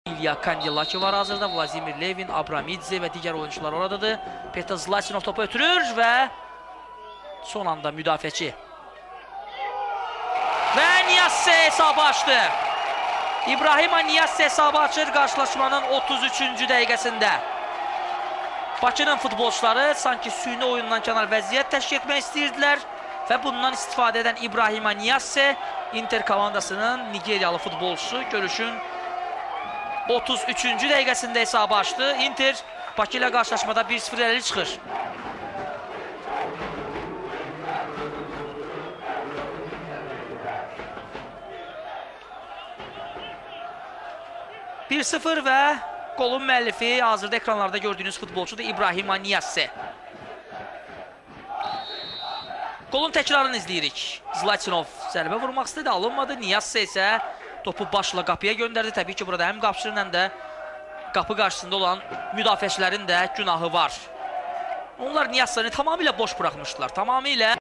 İlya Kandilaki var hazırda. Vladimir Levin, Abramidze və digər oyuncular oradadır. Petr Zlatinov topu ötürür və son anda müdafiəçi. Və Niyazse hesabı açdı. İbrahim Niyazse hesabı açır qarşılaşmanın 33-cü dəqiqəsində. Bakının futbolçuları sanki süni oyundan kənar vəziyyət təşkil etmək istəyirdilər və bundan istifadə edən İbrahim Niyazse Inter komandasının Nigeriyalı futbolçusu görüşün 33-cü dəqiqəsində hesabı açdı. Inter Bakı ilə qarşılaşmada 1-0 irəli çıxır. Bir 0 və qolun müəllifi hazırda ekranlarda gördüyünüz futbolçudur İbrahim Niyazse. Qolun təkrarını izləyirik. Zlatinov zərbə vurmaq istədi, alınmadı. Niyazse isə topu başla qapıya göndərdi. Təbii ki, burada həm qapıçının həm də qapı qarşısında olan müdafiəçilərin də günahı var. Onlar Niyazse'ni tamamilə boş buraxmışdılar. Tamamilə